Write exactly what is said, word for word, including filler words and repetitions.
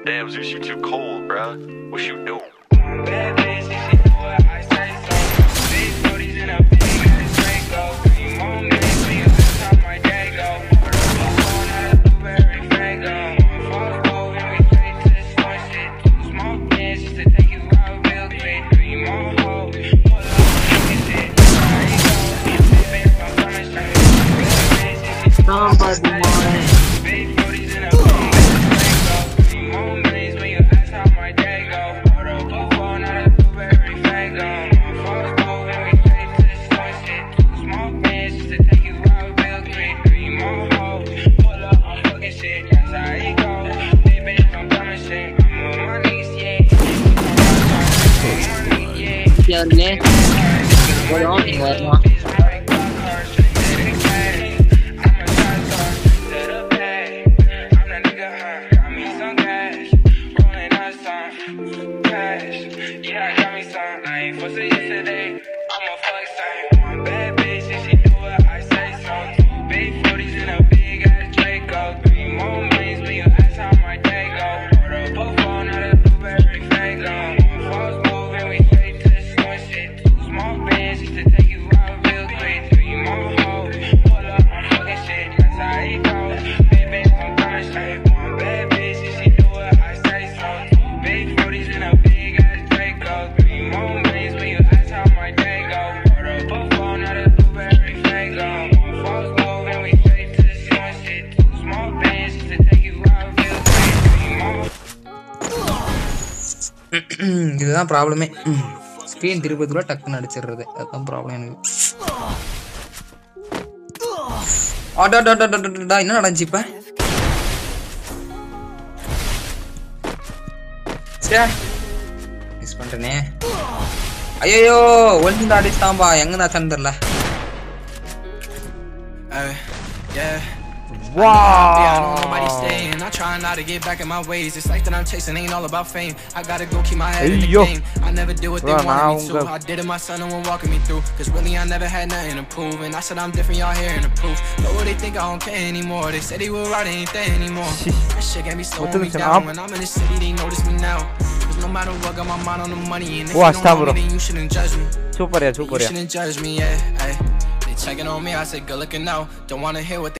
Damn, Zeus, you too cold, bruh. What you do? Bad bitch, if she do what I say so. Big booties in a big ass Draco. Three more minutes, see you that's how my day go. Phone out of blueberry Fago. Falls gold and we straight to the store shit. Two small pins just to take you out real quick. Three more hoes, pull up, fucking shit. There you go, baby, if I'm coming straight. Bad bitch, if she do what I say so. Big booties in a big ass Draco. Three more minutes when you ask how my day go. Phone out of blueberry Fago. Falls gold and we straight to the store shit. Two small pins just to take you out real quick. Three more hoes, pull up, I'm fucking shit. That's how it go. Baby, if I'm coming straight, I'm on my knees, yeah. Yarne what on in வரமா இதுதான் ப்ராப்ளமே. Screen திருப்பத்துக்குள்ள டக்குன்னு அடிச்சிடுறது, அதுதான் problem எனக்கு. ஆடாடாடாடாடா என்ன நடந்துச்சு இப்ப? சே மிஸ் பண்ணிட்டேனே. ஐயோ ஒழுங்கா அடிச்சுட்டான்பா, எங்க நான் தந்துடல. Wow. I don't know nobody staying. I try not to get back in my ways. It's like that I'm chasing ain't all about fame. I gotta go keep my head in the game. I never did what they wanted me to. I did it, my son, no one walking me through. Cause really I never had nothing to prove. And I said I'm different, y'all hearing the proof. But what they think I don't care anymore. They said they were right, ain't there anymore. That shit got me slowing me down. When I'm in the city, they notice me now. Cause no matter what, got my mind on the money. And if you don't know me, then you shouldn't judge me. Super, yeah, super. You shouldn't judge me, yeah. Ay. They checking on me, I said good looking out. Don't wanna hear what they